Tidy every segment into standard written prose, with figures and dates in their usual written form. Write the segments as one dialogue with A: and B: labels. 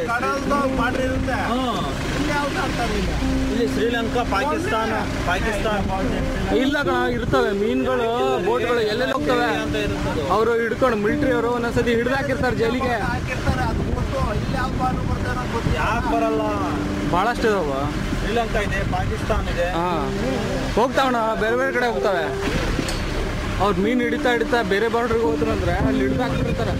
A: ಇಲ್ಲಿ ಶ್ರೀಲಂಕಾ, ಪಾಕಿಸ್ತಾನ
B: ಇಲ್ಲ ಕಣ, ಇರ್ತವೆ ಮೀನುಗಳು, ಬೋಟ್ಗಳು ಎಲ್ಲೆಲ್ಲಿ ಹೋಗ್ತವೆ ಅವರು ಹಿಡ್ಕೊಂಡು, ಮಿಲಿಟರಿ ಅವರು ಒಂದೊಂದ್ಸತಿ ಹಿಡ್ದು ಹಾಕಿರ್ತಾರೆ ಜೈಲಿಗೆ.
A: ಯಾಕೆ ಬರಲ್ಲ?
B: ಭಾಳಷ್ಟು ಇದಾವ.
A: ಶ್ರೀಲಂಕಾ ಇದೆ, ಪಾಕಿಸ್ತಾನ ಇದೆ.
B: ಹೋಗ್ತಾವಣ, ಬೇರೆ ಬೇರೆ ಕಡೆ ಹೋಗ್ತವೆ. ಅವ್ರು ಮೀನು ಹಿಡಿತಾ ಬೇರೆ ಬಾರ್ಡ್ರಿಗೆ ಹೋದ್ರು ಅಂದ್ರೆ ಅಲ್ಲಿ ಹಿಡ್ದು ಹಾಕಿರ್ತಾರೆ.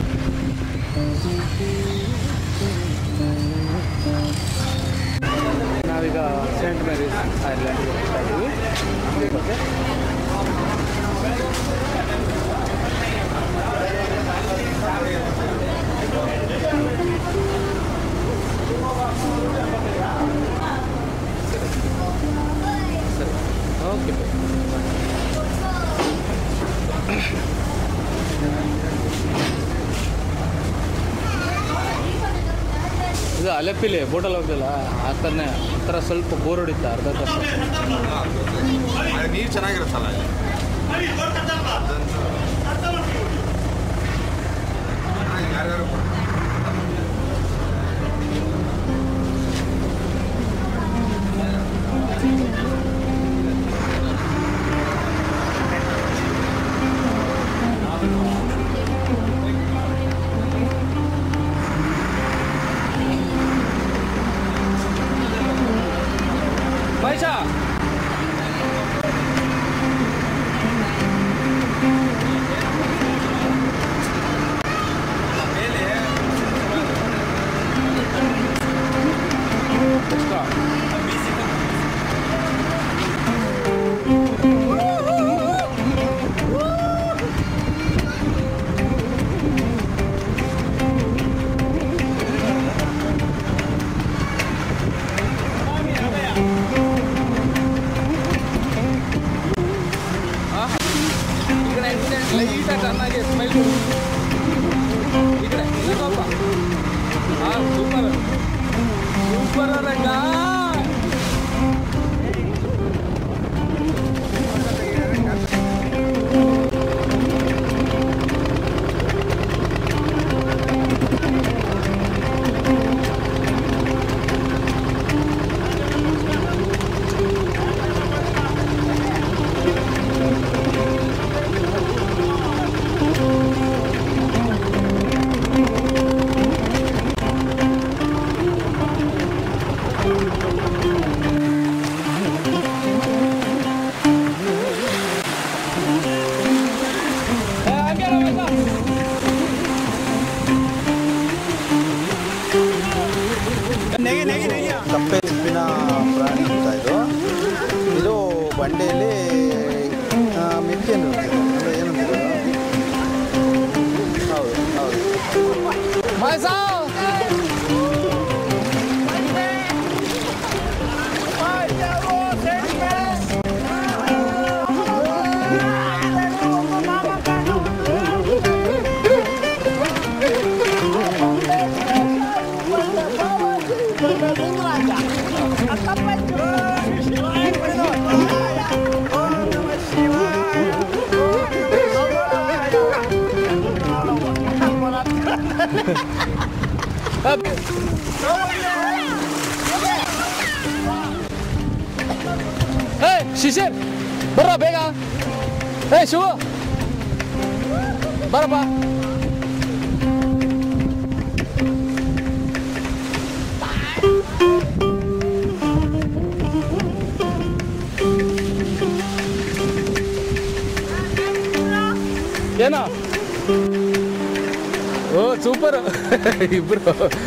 B: ನಾವೀಗ ಸೇಂಟ್ ಮೇರೀಸ್ ಐಲ್ಯಾಂಡ್ಗೆ ಹೋಗ್ತಾ ಇದ್ದೀವಿ. ಓಕೆ, ಇದು ಅಲೆಪಿಲಿ ಬೋಟಲ್ಲಿ ಹೋಗ್ತಿಲ್ಲ ಆ ಥರ ಸ್ವಲ್ಪ ಬೋರ್ ಹೊಡಿತ ಅರ್ಧ ತಾಸು.
C: ನೀರು ಚೆನ್ನಾಗಿರುತ್ತಲ್ಲ ಯಾರ್ಯಾರು
B: ಪೈಸಾ ಲೈಟಾಗಿ ಚೆನ್ನಾಗಿ ಸ್ಮೈಲ್ ಈ ಕಡೆ ಸ್ವಲ್ಪ ಸೂಪರ್ ಸೂಪರ್ ರಂಗ.
C: ಕಪ್ಪೆ ಚಿಪ್ಪಿನ ಪ್ರಾಣಿ ಅಂತ ಇದು ಬಂಡೆಯಲ್ಲಿ ಮಿಕ್ಕಿ ಏನಂತೀವಿ. ಹೌದು ಹೌದು. ಶಿಶಿರ್ ಬರ್ರ ಬೇಗ. ಶಿವ ಬರಪ್ಪ. ಏನೋ ಓ ಸೂಪರ್ ಇಬ್ರು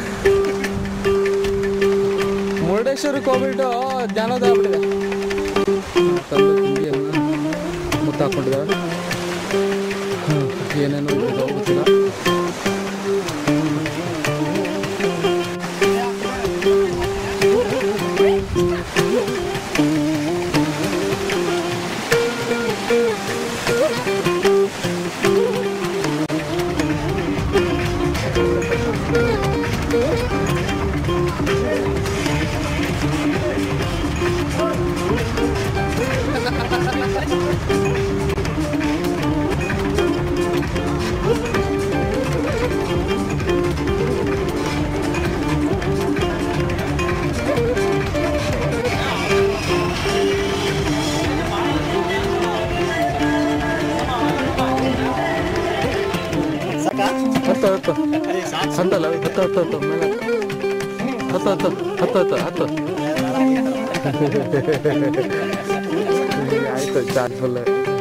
C: ಮುರುಡೇಶ್ವರಕ್ಕೆ ಹೋಗ್ಬಿಟ್ಟು ಜ್ಞಾನೋದಯ ಆಗ್ಬಿಟ್ಟಿದೆ. ತಿಂಡಿಯನ್ನು ಮುತ್ತಾಕೊಂಡಿದ್ದಾರೆ. ಏನೇನು ಗೊತ್ತಿಲ್ಲ. ಹತ್ತಲ್ಲ ಹತ್ತು ಮೇಲೆ ಹತ್ತು ಆಯ್ತು ಚಾರ್ಜ್ ಫುಲ್.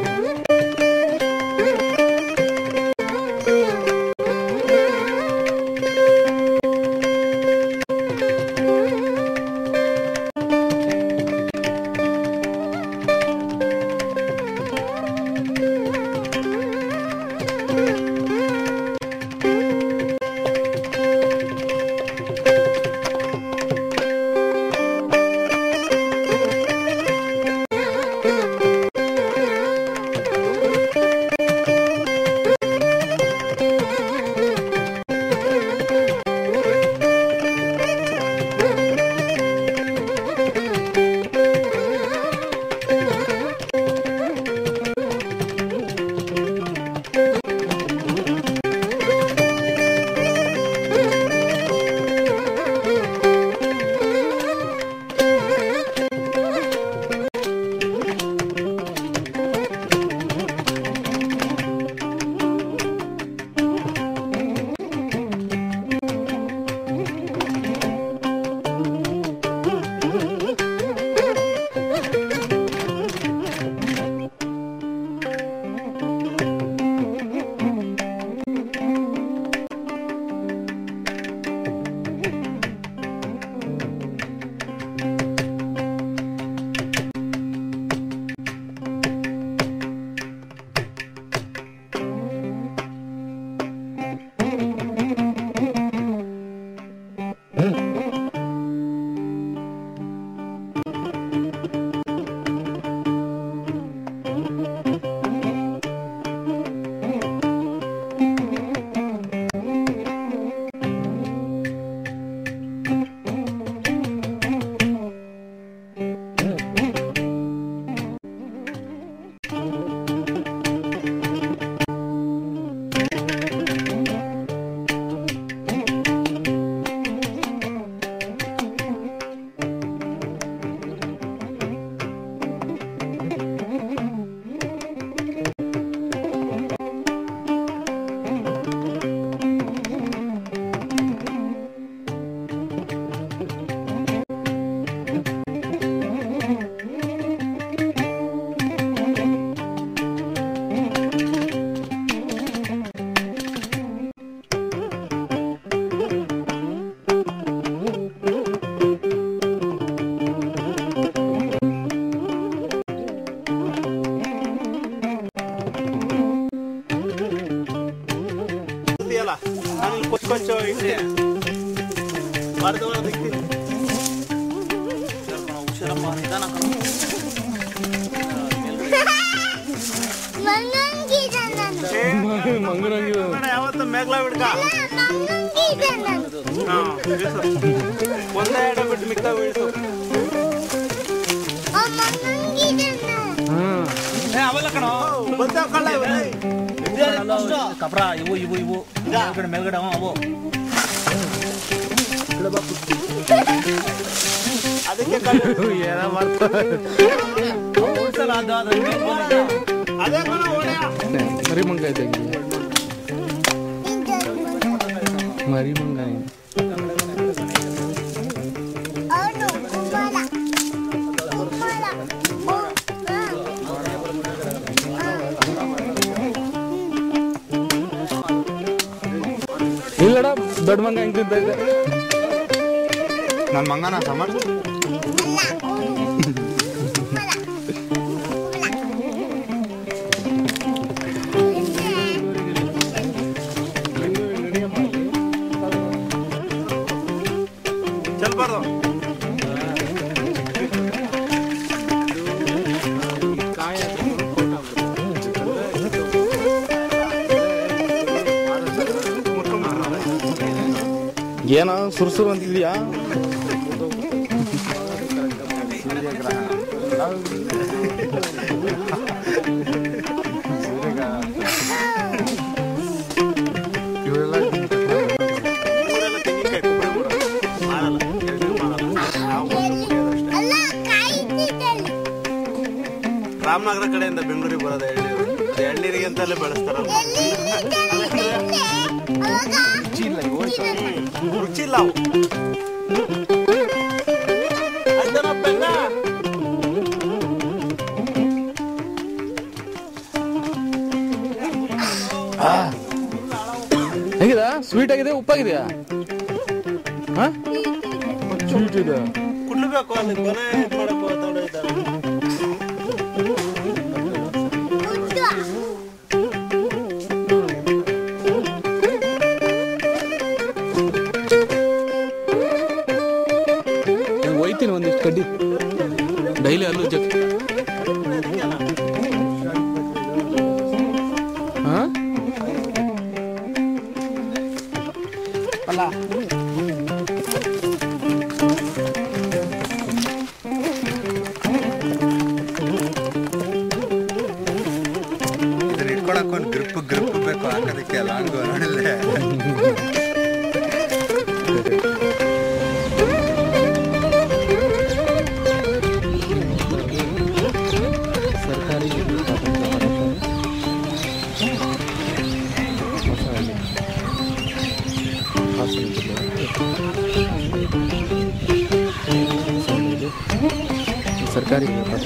A: ಯಾವತ್ತು ಮೇಘಲ ಬಿಡ್ಕ ಒಂದೇ ಎಡ ಬಿಟ್ಟು ಮಿಕ್ಕ ಬೀಳ್ಸು ಅವಲ್ಲ ಕಣ ಕಪ್ರ ಇವು ಇವು ಇವು ಮೇಲ್ಗಡೆ ಅವು ಅದಕ್ಕೆ ಏನೋ ಮಾಡ್ತಾರೆ
C: ಮರಿಮಂಗ ಇದ್ದಂಗೆ ಮರಿಮಂಗ ಇಲ್ಲಡ ದೊಡ್ಡ ಮಂಗ ಹೆಂಗ್ ತಿಂತ ಇದ್ದೆ
A: ನನ್ನ ಮಂಗನ ಸಮರ್ ಚಲ್ಬಾರ್ದು
C: ಏನೋ ಸುರ್ಸುರು ಅಂತಿದ್ಯಾ ರಾಮನಗರ ಕಡೆಯಿಂದ ಬೆಂಗಳೂರಿಗೆ ಬರೋದು ಎಳ್ನೀರು ಎಳ್ನೀರಿಗೆ ಅಂತಲೇ ಬೆಳೆಸ್ತಾರ ರುಚಿ ಇಲ್ಲ ಅವು. ಆಯ್ತೇನಪ್ಪ ಈಗ?
B: ಹೆಂಗಿದೆ? ಸ್ವೀಟ್ ಆಗಿದೆ, ಉಪ್ಪಾಗಿದೆಯಾ? ಹಾ, ಸ್ವೀಟ್ ಇದೆ.
C: ಕುಡ್ಲಬೇಕು ಅಲ್ಲಿ ಕೊನೆ ಇದ್ ಮಾಡಕ್ ಹೋಗ್ತಾವ್ರೆ ಇದ್ದಾರೆ.
B: ಒಯ್ತೀನಿ ಒಂದಿಷ್ಟು ಕಡ್ಡಿ ಡೈಲಿ ಅಲ್ಲೂ ಜಗ್. ಹಾ ಅಲ್ಲ
D: ಇಟ್ಕೊಳಕ್ ಒಂದು ಗ್ರಿಪ್ ಬೇಕು ಹಾಕೋದಕ್ಕೆ ಲಾಂಗು ನೋಡಿಲ್ಲೇ.
B: ಸರ್ಕಾರಿ ಸರ್ಕಾರಿ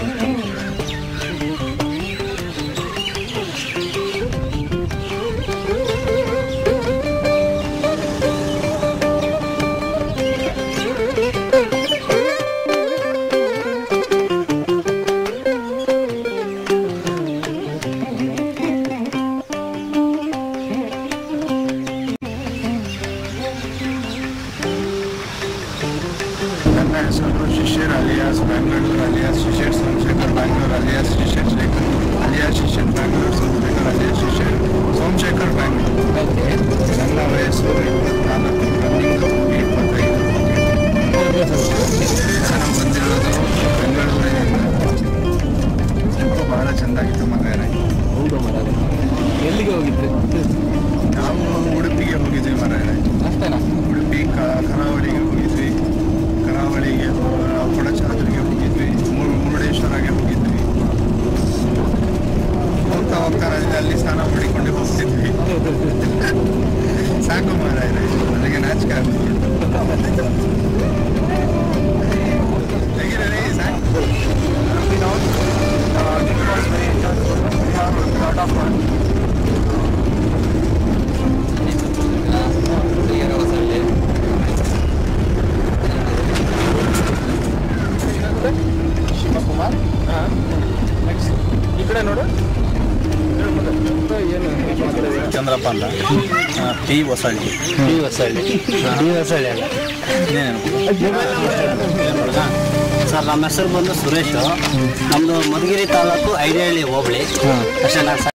D: ನನ್ನ ಹೆಸರು Shishir alias Bengaluru alias Shishir Somashekar Bengaluru alias Shishir Shekar alias Shishir Bengaluru Somashekar alias Shishir Somashekar Bengaluru. ನನ್ನ ವಯಸ್ಸು 24, ರನ್ನಿಂಗ್ 25. ನಾವು ಬಂದಿರೋದು ಬೆಂಗಳೂರಿನಿಂದ. ಬಹಳ ಚೆಂದಾಗಿತ್ತು ಮಗನೇ.
B: ಹೌದು ಮರ. ಎಲ್ಲಿಗೆ ಹೋಗಿದ್ರಿ?
D: ನಾವು ಉಡುಪಿಗೆ ಹೋಗಿದ್ವಿ ಮರನೇ.
B: ಅಷ್ಟೇನಾ?
D: ಉಡುಪಿ ಕರಾವಳಿಗೆ ಹೋಗಿದ್ವಿ. ಕರಾವಳಿಗೆ ಕೊಡಚಾದ್ರಿಗೆ ಹೋಗಿದ್ವಿ. ಮುರುಡೇಶ್ವರಗೆ ಹೋಗಿದ್ವಿ. ಹೋಗ್ತಾ ಹೋಗ್ತಾ ಅಲ್ಲಿ ಸ್ನಾನ ಮಾಡಿಕೊಂಡು ಹೋಗ್ತಿದ್ವಿ. ಸಾಕು ಮರ ಇದೆ, ನನಗೆ ನಾಚಿಕೆ ಆಗ್ತದೆ. ಹೇಗಿದ್ದಾರೆ? ಸಾಕು.
B: ಶಿವಕುಮಾರ್. ಈ ಕಡೆ ನೋಡು. ಏನು
A: ಚಂದ್ರಪ್ಪ ಅಂತ ಟಿ ಹೊಸಳ್ಳಿ.
E: ಸರ್ ನಮ್ಮ ಹೆಸರು ಬಂದು ಸುರೇಶ್. ನಮ್ಮದು ಮಧುಗಿರಿ ತಾಲೂಕು ಐಡಿಹಳ್ಳಿ ಹೋಬಳಿ. ಅಷ್ಟೇ.